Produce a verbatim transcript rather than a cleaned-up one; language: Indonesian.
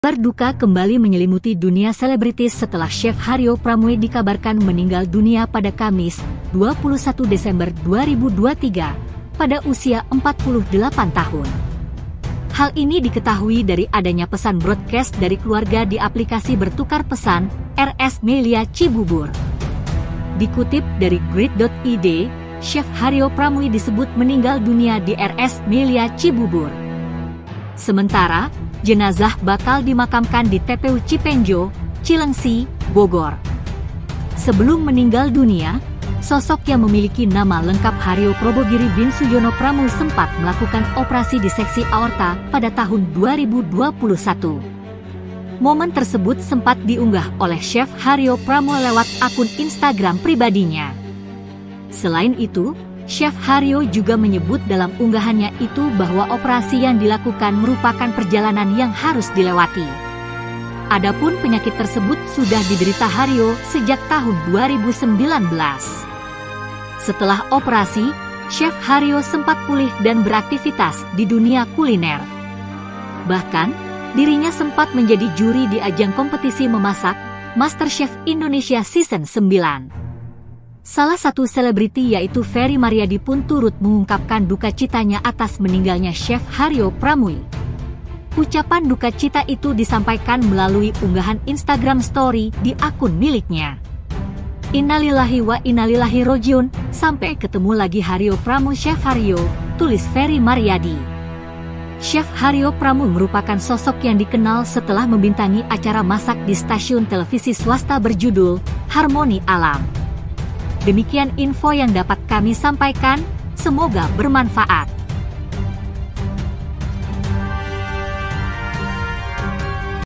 Kabar duka kembali menyelimuti dunia selebritis setelah Chef Haryo Pramoe dikabarkan meninggal dunia pada Kamis, dua puluh satu Desember dua ribu dua puluh tiga, pada usia empat puluh delapan tahun. Hal ini diketahui dari adanya pesan broadcast dari keluarga di aplikasi bertukar pesan, R S Melia Cibubur. Dikutip dari grid dot i d, Chef Haryo Pramoe disebut meninggal dunia di R S Melia Cibubur. Sementara, jenazah bakal dimakamkan di T P U Cipenjo, Cilengsi, Bogor. Sebelum meninggal dunia, sosok yang memiliki nama lengkap Haryo Probogiri bin Suyono Pramoe sempat melakukan operasi diseksi aorta pada tahun dua ribu dua puluh satu. Momen tersebut sempat diunggah oleh Chef Haryo Pramoe lewat akun Instagram pribadinya. Selain itu, Chef Haryo juga menyebut dalam unggahannya itu bahwa operasi yang dilakukan merupakan perjalanan yang harus dilewati. Adapun penyakit tersebut sudah diderita Haryo sejak tahun dua ribu sembilan belas. Setelah operasi, Chef Haryo sempat pulih dan beraktivitas di dunia kuliner. Bahkan, dirinya sempat menjadi juri di ajang kompetisi memasak MasterChef Indonesia Season sembilan. Salah satu selebriti yaitu Ferry Maryadi pun turut mengungkapkan duka citanya atas meninggalnya Chef Haryo Pramoe. Ucapan duka cita itu disampaikan melalui unggahan Instagram Story di akun miliknya. Innalillahi wa innalillahi rojiun, sampai ketemu lagi Haryo Pramoe Chef Haryo, tulis Ferry Maryadi. Chef Haryo Pramoe merupakan sosok yang dikenal setelah membintangi acara masak di stasiun televisi swasta berjudul Harmoni Alam. Demikian info yang dapat kami sampaikan, semoga bermanfaat.